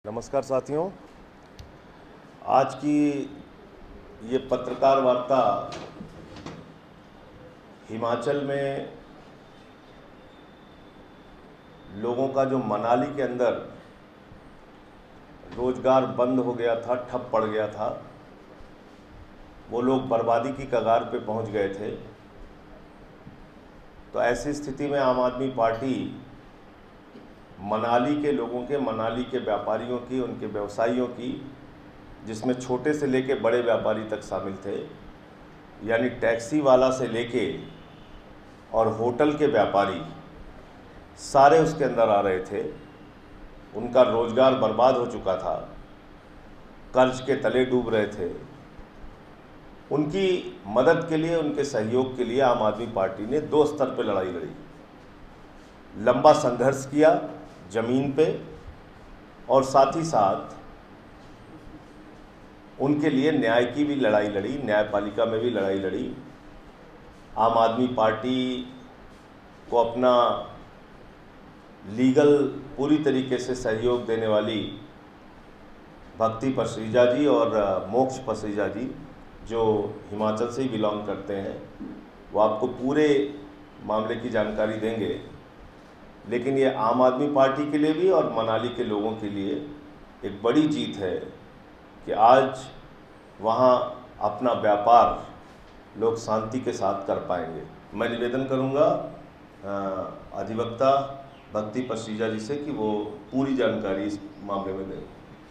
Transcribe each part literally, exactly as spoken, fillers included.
नमस्कार साथियों, आज की ये पत्रकार वार्ता हिमाचल में लोगों का जो मनाली के अंदर रोजगार बंद हो गया था, ठप पड़ गया था, वो लोग बर्बादी की कगार पे पहुंच गए थे। तो ऐसी स्थिति में आम आदमी पार्टी मनाली के लोगों के, मनाली के व्यापारियों की, उनके व्यवसायियों की, जिसमें छोटे से लेके बड़े व्यापारी तक शामिल थे, यानी टैक्सी वाला से लेके और होटल के व्यापारी, सारे उसके अंदर आ रहे थे। उनका रोजगार बर्बाद हो चुका था, कर्ज के तले डूब रहे थे। उनकी मदद के लिए, उनके सहयोग के लिए आम आदमी पार्टी ने दो स्तर पर लड़ाई लड़ी। लंबा संघर्ष किया जमीन पे, और साथ ही साथ उनके लिए न्याय की भी लड़ाई लड़ी, न्यायपालिका में भी लड़ाई लड़ी। आम आदमी पार्टी को अपना लीगल पूरी तरीके से सहयोग देने वाली भक्ति पसरीजा जी और मोक्ष पसरीजा जी, जो हिमाचल से ही बिलोंग करते हैं, वो आपको पूरे मामले की जानकारी देंगे। लेकिन ये आम आदमी पार्टी के लिए भी और मनाली के लोगों के लिए एक बड़ी जीत है कि आज वहाँ अपना व्यापार लोग शांति के साथ कर पाएंगे। मैं निवेदन करूँगा अधिवक्ता भक्ति पसरीजा जी से कि वो पूरी जानकारी इस मामले में दें।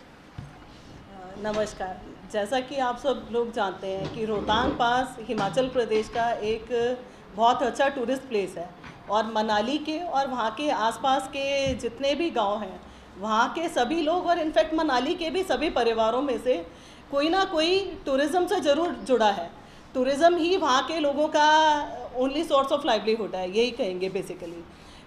नमस्कार। जैसा कि आप सब लोग जानते हैं कि रोहतांग पास हिमाचल प्रदेश का एक बहुत अच्छा टूरिस्ट प्लेस है, और मनाली के और वहाँ के आसपास के जितने भी गांव हैं, वहाँ के सभी लोग, और इनफैक्ट मनाली के भी सभी परिवारों में से कोई ना कोई टूरिज़्म से ज़रूर जुड़ा है। टूरिज़्म ही वहाँ के लोगों का ओनली सोर्स ऑफ लाइवलीहुड है, यही कहेंगे बेसिकली।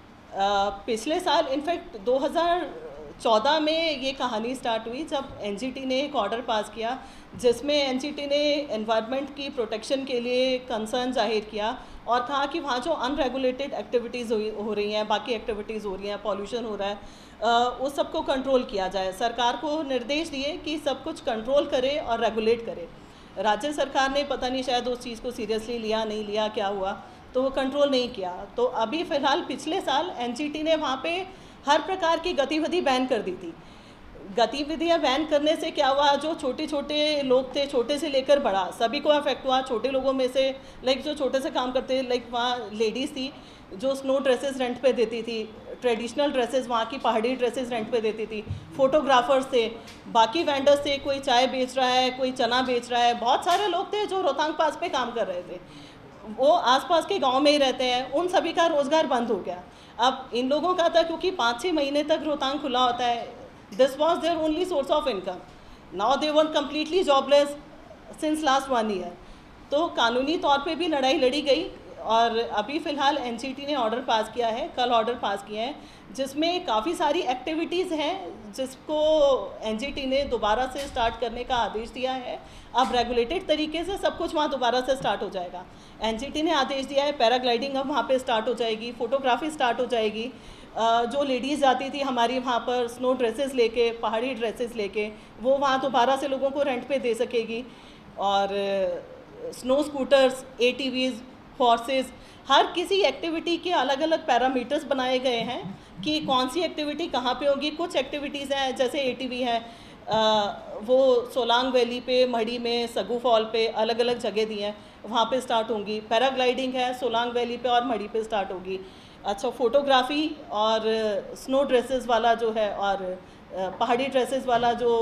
पिछले साल इनफैक्ट दो हज़ार चौदह में ये कहानी स्टार्ट हुई, जब एनजीटी ने एक ऑर्डर पास किया जिसमें एनजीटी ने एनवायरनमेंट की प्रोटेक्शन के लिए कंसर्न जाहिर किया और कहा कि वहाँ जो अनरेगुलेटेड एक्टिविटीज़ हो रही हैं, बाकी एक्टिविटीज़ हो रही हैं, पॉल्यूशन हो रहा है, उस सब को कंट्रोल किया जाए। सरकार को निर्देश दिए कि सब कुछ कंट्रोल करे और रेगुलेट करे। राज्य सरकार ने पता नहीं शायद उस चीज़ को सीरियसली लिया, नहीं लिया, क्या हुआ, तो वो कंट्रोल नहीं किया। तो अभी फ़िलहाल पिछले साल एनजीटी ने वहाँ पे हर प्रकार की गतिविधि बैन कर दी थी। गतिविधियाँ बैन करने से क्या हुआ, जो छोटे छोटे लोग थे, छोटे से लेकर बड़ा, सभी को अफेक्ट हुआ। छोटे लोगों में से लाइक जो छोटे से काम करते, लाइक वहाँ लेडीज़ थी जो स्नो ड्रेसेस रेंट पे देती थी, ट्रेडिशनल ड्रेसेस, वहाँ की पहाड़ी ड्रेसेस रेंट पे देती थी, फोटोग्राफर्स थे, बाकी वेंडर्स थे, कोई चाय बेच रहा है, कोई चना बेच रहा है, बहुत सारे लोग थे जो रोहतांग पास पे काम कर रहे थे। वो आसपास के गांव में ही रहते हैं, उन सभी का रोज़गार बंद हो गया। अब इन लोगों का था, क्योंकि पाँच छः महीने तक रोहतांग खुला होता है, this was their only source of income. Now they were completely jobless since last one year. तो कानूनी तौर पे भी लड़ाई लड़ी गई, और अभी फ़िलहाल एनजीटी ने ऑर्डर पास किया है, कल ऑर्डर पास किया है, जिसमें काफ़ी सारी एक्टिविटीज़ हैं जिसको एनजीटी ने दोबारा से स्टार्ट करने का आदेश दिया है। अब रेगुलेटेड तरीके से सब कुछ वहाँ दोबारा से स्टार्ट हो जाएगा। एनजीटी ने आदेश दिया है, पैराग्लाइडिंग अब वहाँ पे स्टार्ट हो जाएगी, फ़ोटोग्राफी स्टार्ट हो जाएगी। जो लेडीज़ जाती थी हमारी वहाँ पर स्नो ड्रेसेस लेके, पहाड़ी ड्रेसेस लेके, वो वहाँ दोबारा से लोगों को रेंट पे दे सकेगी। और स्नो स्कूटर्स, एटीवीज़, हॉर्सेस, हर किसी एक्टिविटी के अलग अलग पैरामीटर्स बनाए गए हैं कि कौन सी एक्टिविटी कहाँ पे होगी। कुछ एक्टिविटीज़ हैं जैसे एटीवी है, आ, वो सोलांग वैली पे, मढ़ी में, सगू फॉल पे अलग अलग जगह दी हैं, वहाँ पे स्टार्ट होंगी। पैराग्लाइडिंग है, सोलांग वैली पे और मढ़ी पे स्टार्ट होगी। अच्छा, फोटोग्राफी और स्नो ड्रेसेस वाला जो है, और पहाड़ी ड्रेसेस वाला जो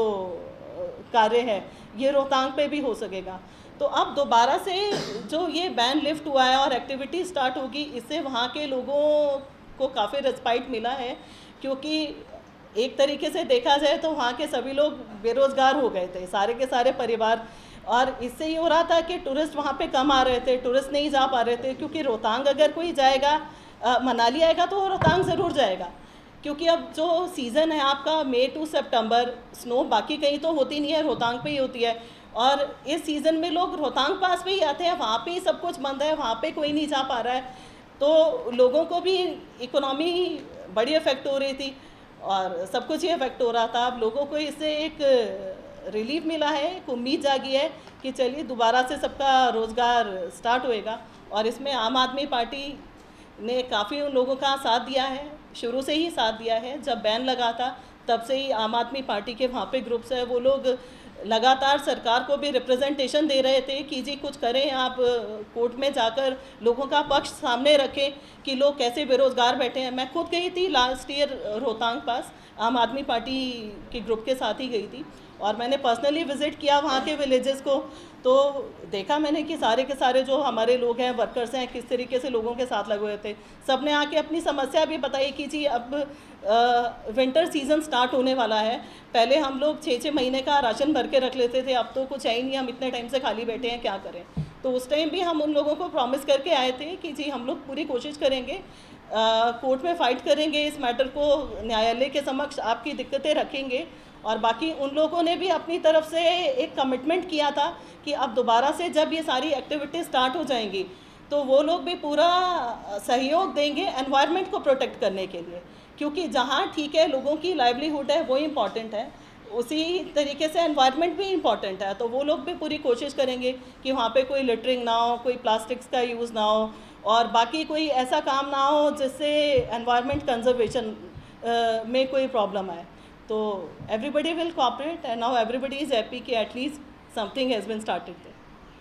कार्य है, ये रोहतांग पे भी हो सकेगा। तो अब दोबारा से जो ये बैन लिफ्ट हुआ है और एक्टिविटी स्टार्ट होगी, इससे वहाँ के लोगों को काफ़ी रिस्पाइट मिला है, क्योंकि एक तरीके से देखा जाए तो वहाँ के सभी लोग बेरोज़गार हो गए थे, सारे के सारे परिवार। और इससे ये हो रहा था कि टूरिस्ट वहाँ पे कम आ रहे थे, टूरिस्ट नहीं जा पा रहे थे, क्योंकि रोहतांग अगर कोई जाएगा, आ, मनाली आएगा तो रोहतांग ज़रूर जाएगा, क्योंकि अब जो सीज़न है आपका मई टू सितंबर, स्नो बाकी कहीं तो होती नहीं है, रोहतांग पे ही होती है। और इस सीज़न में लोग रोहतांग पास पे ही आते हैं, वहाँ पे ही सब कुछ बंद है, वहाँ पे कोई नहीं जा पा रहा है, तो लोगों को भी इकोनॉमी बड़ी इफेक्ट हो रही थी। और सब कुछ ही अफेक्ट हो रहा था। अब लोगों को इससे एक रिलीफ मिला है, एक उम्मीद जागी है कि चलिए दोबारा से सबका रोज़गार स्टार्ट होएगा। और इसमें आम आदमी पार्टी ने काफ़ी उन लोगों का साथ दिया है, शुरू से ही साथ दिया है। जब बैन लगा था तब से ही आम आदमी पार्टी के वहाँ पे ग्रुप्स है, वो लोग लगातार सरकार को भी रिप्रेजेंटेशन दे रहे थे कि जी कुछ करें, आप कोर्ट में जाकर लोगों का पक्ष सामने रखें कि लोग कैसे बेरोज़गार बैठे हैं। मैं खुद गई थी लास्ट ईयर रोहतांग पास, आम आदमी पार्टी के ग्रुप के साथ ही गई थी और मैंने पर्सनली विज़िट किया वहाँ के विलेजेस को। तो देखा मैंने कि सारे के सारे जो हमारे लोग हैं, वर्कर्स हैं, किस तरीके से लोगों के साथ लगे हुए थे। सब ने आके अपनी समस्या भी बताई कि जी अब विंटर सीज़न स्टार्ट होने वाला है। पहले हम लोग छः छः महीने का राशन भर के रख लेते थे, अब तो कुछ है ही नहीं, हम इतने टाइम से खाली बैठे हैं, क्या करें। तो उस टाइम भी हम उन लोगों को प्रॉमिस करके आए थे कि जी हम लोग पूरी कोशिश करेंगे, कोर्ट में फ़ाइट करेंगे, इस मैटर को न्यायालय के समक्ष आपकी दिक्कतें रखेंगे। और बाकी उन लोगों ने भी अपनी तरफ से एक कमिटमेंट किया था कि अब दोबारा से जब ये सारी एक्टिविटी स्टार्ट हो जाएंगी तो वो लोग भी पूरा सहयोग देंगे एनवायरनमेंट को प्रोटेक्ट करने के लिए, क्योंकि जहाँ ठीक है लोगों की लाइवलीहुड है वो इम्पॉर्टेंट है, उसी तरीके से एनवायरनमेंट भी इम्पॉर्टेंट है। तो वो लोग भी पूरी कोशिश करेंगे कि वहाँ पे कोई लिटरिंग ना हो, कोई प्लास्टिक्स का यूज़ ना हो और बाकी कोई ऐसा काम ना हो जिससे एनवायरनमेंट कंजर्वेशन में कोई प्रॉब्लम आए। तो everybody will cooperate and now everybody is happy कि at least something has been started there.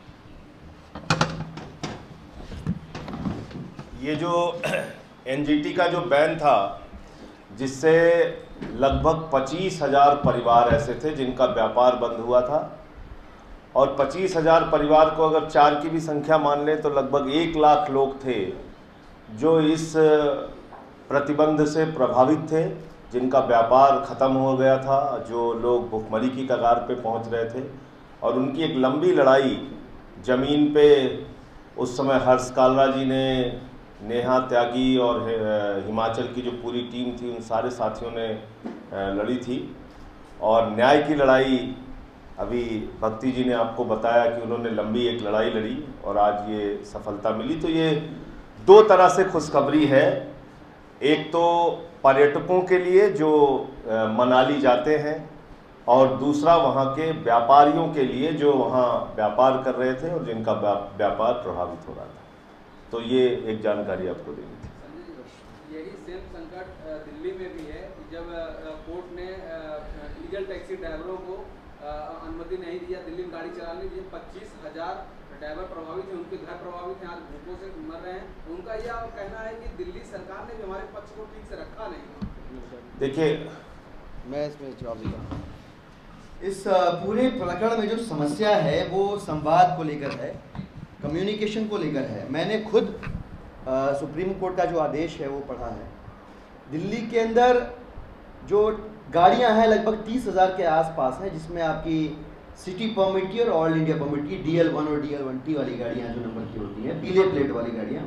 ये जो एनजीटी का जो बैन था, जिससे लगभग पच्चीस हजार परिवार ऐसे थे जिनका व्यापार बंद हुआ था, और पच्चीस हजार परिवार को अगर चार की भी संख्या मान लें तो लगभग एक लाख लोग थे जो इस प्रतिबंध से प्रभावित थे, जिनका व्यापार ख़त्म हो गया था, जो लोग भुखमरी की कगार पे पहुंच रहे थे। और उनकी एक लंबी लड़ाई ज़मीन पे उस समय हर्ष कालरा जी ने, नेहा त्यागी और हिमाचल की जो पूरी टीम थी उन सारे साथियों ने लड़ी थी। और न्याय की लड़ाई अभी भक्ति जी ने आपको बताया कि उन्होंने लंबी एक लड़ाई लड़ी और आज ये सफलता मिली। तो ये दो तरह से खुशखबरी है, एक तो पर्यटकों के लिए जो मनाली जाते हैं और दूसरा वहाँ के व्यापारियों के लिए जो वहाँ व्यापार कर रहे थे और जिनका व्यापार प्रभावित हो रहा था। तो ये एक जानकारी आपको देनी थी। यही सेम संकट दिल्ली में भी है, जब कोर्ट ने लीगल टैक्सी ड्राइवरों को अनुमति नहीं दिया दिल्ली में गाड़ी चलाने की, पच्चीस हजार ड्राइवर प्रभावित हैं, उनके घर प्रभावित हैं, आज भूखों से मर रहे हैं। उनका यह कहना है कि दिल्ली सरकार ने भी हमारे पक्ष को ठीक से रखा नहीं। देखिए, मैं इसमें जवाब देता हूँ। इस पूरे प्रकरण में जो समस्या है वो संवाद को लेकर है, कम्युनिकेशन को लेकर है। मैंने खुद आ, सुप्रीम कोर्ट का जो आदेश है वो पढ़ा है। दिल्ली के अंदर जो गाड़ियां हैं लगभग तीस हज़ार के आसपास हैं, जिसमें आपकी सिटी परमिट की और ऑल इंडिया परमिट की डी एल वन और डी एल वन टी वाली गाड़ियां जो नंबर की होती हैं, पीले प्लेट वाली गाड़ियां,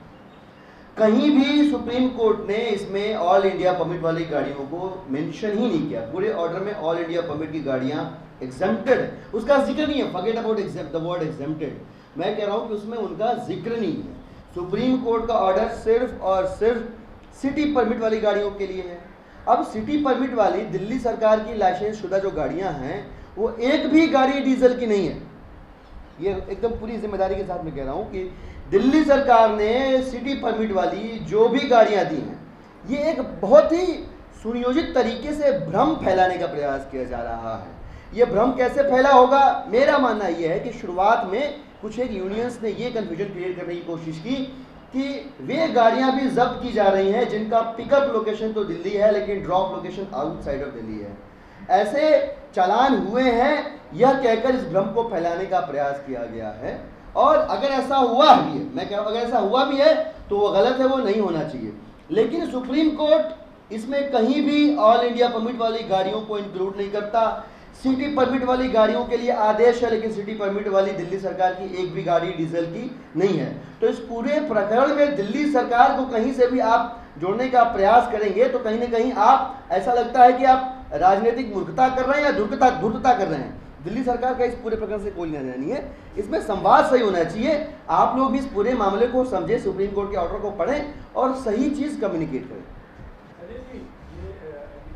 कहीं भी सुप्रीम कोर्ट ने इसमें ऑल इंडिया परमिट वाली गाड़ियों को मेंशन ही नहीं किया। पूरे ऑर्डर में ऑल इंडिया परमिट की गाड़ियां एग्जेम्प्टेड है, उसका जिक्र नहीं है। Forget about the word exempted, मैं कह रहा हूं कि उसमें उनका जिक्र नहीं है। सुप्रीम कोर्ट का ऑर्डर सिर्फ और सिर्फ सिटी परमिट वाली गाड़ियों के लिए है। अब सिटी परमिट वाली दिल्ली सरकार की लाइसेंस शुदा जो गाड़ियां हैं वो एक भी गाड़ी डीजल की नहीं है। ये एकदम पूरी जिम्मेदारी के साथ मैं कह रहा हूं कि दिल्ली सरकार ने सिटी परमिट वाली जो भी गाड़ियां दी हैं, ये एक बहुत ही सुनियोजित तरीके से भ्रम फैलाने का प्रयास किया जा रहा है। ये भ्रम कैसे फैला होगा, मेरा मानना यह है कि शुरुआत में कुछ एक यूनियंस ने ये कन्फ्यूजन क्रिएट करने की कोशिश की कि वे गाड़ियां भी जब्त की जा रही हैं जिनका पिकअप लोकेशन तो दिल्ली है लेकिन drop location outside of Delhi है। ऐसे चालान हुए हैं, यह कहकर इस भ्रम को फैलाने का प्रयास किया गया है। और अगर ऐसा हुआ भी है, मैं कह रहा हूं अगर ऐसा हुआ भी है तो वो गलत है, वो नहीं होना चाहिए। लेकिन सुप्रीम कोर्ट इसमें कहीं भी ऑल इंडिया परमिट वाली गाड़ियों को इंक्लूड नहीं करता। सिटी परमिट वाली गाड़ियों के लिए आदेश है, लेकिन सिटी परमिट वाली दिल्ली सरकार की एक भी गाड़ी डीजल की नहीं है। तो इस पूरे प्रकरण में दिल्ली सरकार को कहीं से भी आप जोड़ने का प्रयास करेंगे तो कहीं ना कहीं आप, ऐसा लगता है कि आप राजनीतिक मूर्खता कर रहे हैं या धूर्तता धूर्तता कर रहे हैं। दिल्ली सरकार का इस पूरे प्रकरण से कोई लेना नहीं है, इसमें संवाद सही होना चाहिए। आप लोग भी इस पूरे मामले को समझे, सुप्रीम कोर्ट के ऑर्डर को पढ़ें और सही चीज कम्युनिकेट करें।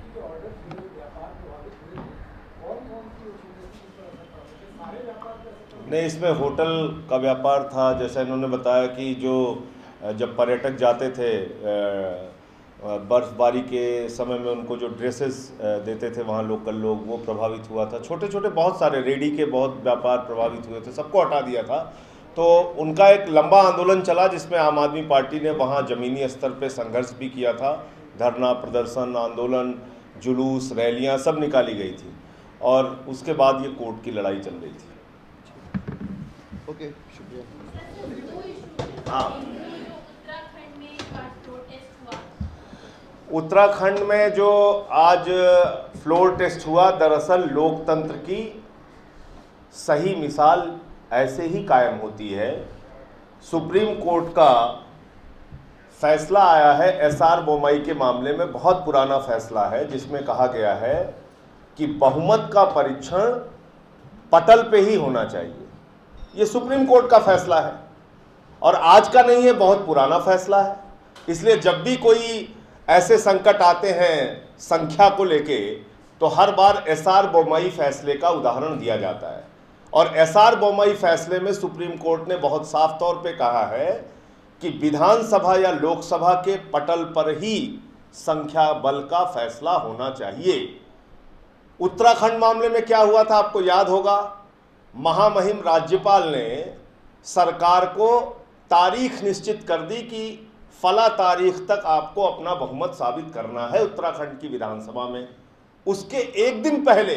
नहीं, इसमें होटल का व्यापार था। जैसा इन्होंने बताया कि जो जब पर्यटक जाते थे बर्फबारी के समय में उनको जो ड्रेसेस देते थे वहाँ लोकल लोग, वो प्रभावित हुआ था। छोटे छोटे बहुत सारे रेडी के बहुत व्यापार प्रभावित हुए थे, सबको हटा दिया था। तो उनका एक लंबा आंदोलन चला जिसमें आम आदमी पार्टी ने वहाँ ज़मीनी स्तर पे संघर्ष भी किया था। धरना प्रदर्शन, आंदोलन, जुलूस, रैलियाँ सब निकाली गई थी और उसके बाद ये कोर्ट की लड़ाई चल रही थी। ओके, शुक्रिया। हाँ, उत्तराखंड में जो आज फ्लोर टेस्ट हुआ, दरअसल लोकतंत्र की सही मिसाल ऐसे ही कायम होती है। सुप्रीम कोर्ट का फैसला आया है एस आर बोमई के मामले में, बहुत पुराना फैसला है, जिसमें कहा गया है कि बहुमत का परीक्षण पटल पे ही होना चाहिए। ये सुप्रीम कोर्ट का फैसला है और आज का नहीं है, बहुत पुराना फैसला है। इसलिए जब भी कोई ऐसे संकट आते हैं संख्या को लेके, तो हर बार एस आर बोमई फैसले का उदाहरण दिया जाता है। और एस आर बोमई फैसले में सुप्रीम कोर्ट ने बहुत साफ तौर पे कहा है कि विधानसभा या लोकसभा के पटल पर ही संख्या बल का फैसला होना चाहिए। उत्तराखंड मामले में क्या हुआ था आपको याद होगा। महामहिम राज्यपाल ने सरकार को तारीख निश्चित कर दी कि फला तारीख तक आपको अपना बहुमत साबित करना है उत्तराखंड की विधानसभा में। उसके एक दिन पहले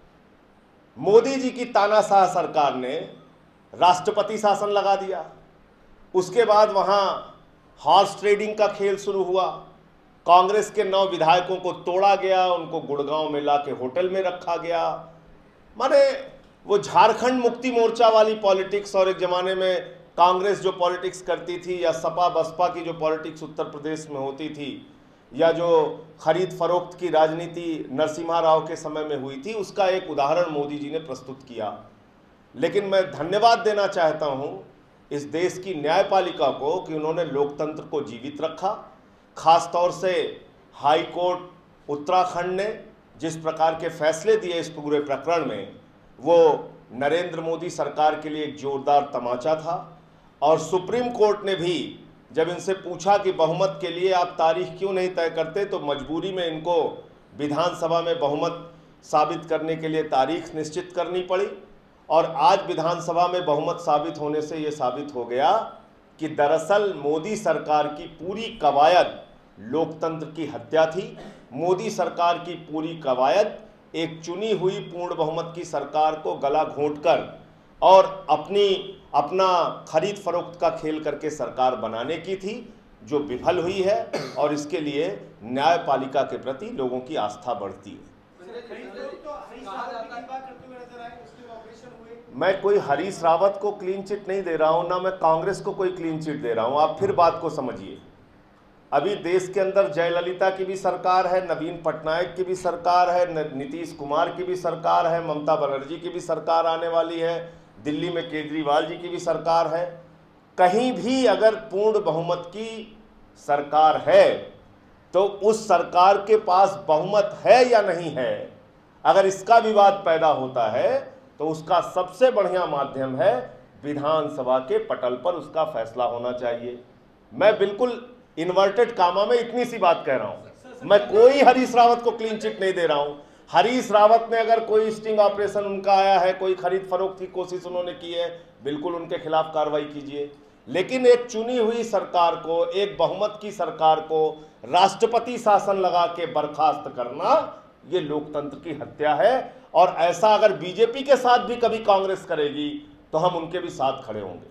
मोदी जी की तानाशाह सरकार ने राष्ट्रपति शासन लगा दिया। उसके बाद वहां हॉर्स ट्रेडिंग का खेल शुरू हुआ। कांग्रेस के नौ विधायकों को तोड़ा गया, उनको गुड़गांव में लाके होटल में रखा गया। माने वो झारखंड मुक्ति मोर्चा वाली पॉलिटिक्स, और एक जमाने में कांग्रेस जो पॉलिटिक्स करती थी, या सपा बसपा की जो पॉलिटिक्स उत्तर प्रदेश में होती थी, या जो खरीद फरोख्त की राजनीति नरसिम्हा राव के समय में हुई थी, उसका एक उदाहरण मोदी जी ने प्रस्तुत किया। लेकिन मैं धन्यवाद देना चाहता हूं इस देश की न्यायपालिका को कि उन्होंने लोकतंत्र को जीवित रखा। खास तौर से हाई कोर्ट उत्तराखंड ने जिस प्रकार के फैसले दिए इस पूरे प्रकरण में, वो नरेंद्र मोदी सरकार के लिए एक जोरदार तमाचा था। और सुप्रीम कोर्ट ने भी जब इनसे पूछा कि बहुमत के लिए आप तारीख क्यों नहीं तय करते, तो मजबूरी में इनको विधानसभा में बहुमत साबित करने के लिए तारीख निश्चित करनी पड़ी। और आज विधानसभा में बहुमत साबित होने से ये साबित हो गया कि दरअसल मोदी सरकार की पूरी कवायद लोकतंत्र की हत्या थी। मोदी सरकार की पूरी कवायद एक चुनी हुई पूर्ण बहुमत की सरकार को गला घोंटकर और अपनी अपना खरीद फरोख्त का खेल करके सरकार बनाने की थी, जो विफल हुई है। और इसके लिए न्यायपालिका के प्रति लोगों की आस्था बढ़ती है। मैं कोई हरीश रावत को क्लीन चिट नहीं दे रहा हूं, ना मैं कांग्रेस को कोई क्लीन चिट दे रहा हूं। आप फिर बात को समझिए। अभी देश के अंदर जयललिता की भी सरकार है, नवीन पटनायक की भी सरकार है, नीतीश कुमार की भी सरकार है, ममता बनर्जी की भी सरकार आने वाली है, दिल्ली में केजरीवाल जी की भी सरकार है। कहीं भी अगर पूर्ण बहुमत की सरकार है तो उस सरकार के पास बहुमत है या नहीं है, अगर इसका विवाद पैदा होता है तो उसका सबसे बढ़िया माध्यम है विधानसभा के पटल पर उसका फैसला होना चाहिए। मैं बिल्कुल इन्वर्टेड कामा में इतनी सी बात कह रहा हूं। मैं कोई हरीश रावत को क्लीन चिट नहीं दे रहा हूं। हरीश रावत ने अगर कोई स्टिंग ऑपरेशन उनका आया है, कोई खरीद फरोख्त की कोशिश उन्होंने की है, बिल्कुल उनके खिलाफ कार्रवाई कीजिए। लेकिन एक चुनी हुई सरकार को, एक बहुमत की सरकार को राष्ट्रपति शासन लगा के बर्खास्त करना, ये लोकतंत्र की हत्या है। और ऐसा अगर बीजेपी के साथ भी कभी कांग्रेस करेगी तो हम उनके भी साथ खड़े होंगे।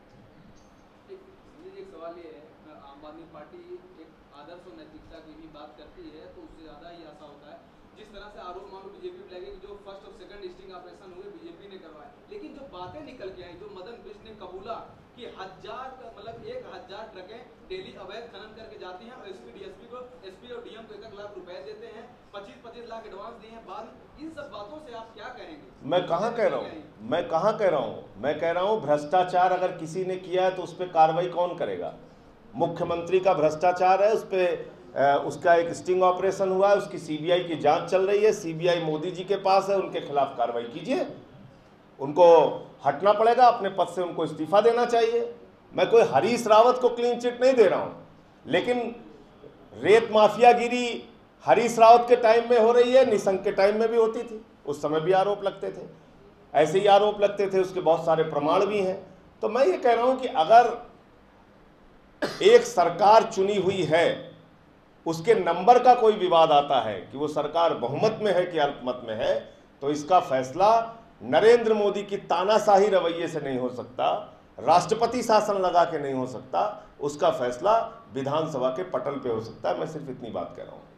एक सवाल ये है, आम आदमी पार्टी एक आदर्श और नैतिकता की भी बात करती है, तो उससे ज्यादा ही ऐसा होता है जिस तरह से आरोप मानो बीजेपी पे लगे कि जो फर्स्ट और सेकंड स्टिंग ऑपरेशन हुए बीजेपी ने करवाए, लेकिन जो बातें निकल के आई, जो मदन बिष्ट ने कबूला कि हजार मतलब एक हजार ट्रकें डेली अवैध खनन करके जाती हैं और एसपी डीएसपी को एसपी और डीएम को एक एक लाख रुपए देते हैं, पच्चीस पच्चीस लाख एडवांस दिए हैं। बाद इन सब बातों से आप क्या कहेंगे? मैं कहाँ कह रहा हूँ मैं कहाँ कह रहा हूँ मैं कह रहा हूँ भ्रष्टाचार अगर किसी ने किया है तो उस पर कार्रवाई कौन करेगा? मुख्यमंत्री का भ्रष्टाचार है, उस पर उसका एक स्टिंग ऑपरेशन हुआ है, उसकी सीबीआई की जांच चल रही है, सीबीआई मोदी जी के पास है, उनके खिलाफ कार्रवाई कीजिए। उनको हटना पड़ेगा, अपने पद से उनको इस्तीफा देना चाहिए। मैं कोई हरीश रावत को क्लीन चिट नहीं दे रहा हूँ, लेकिन रेत माफियागिरी हरीश रावत के टाइम में हो रही है, निशंक के टाइम में भी होती थी, उस समय भी आरोप लगते थे, ऐसे ही आरोप लगते थे, उसके बहुत सारे प्रमाण भी हैं। तो मैं ये कह रहा हूँ कि अगर एक सरकार चुनी हुई है, उसके नंबर का कोई विवाद आता है कि वो सरकार बहुमत में है कि अल्पमत में है, तो इसका फैसला नरेंद्र मोदी की तानाशाही रवैये से नहीं हो सकता, राष्ट्रपति शासन लगा के नहीं हो सकता, उसका फैसला विधानसभा के पटल पे हो सकता है। मैं सिर्फ इतनी बात कह रहा हूँ।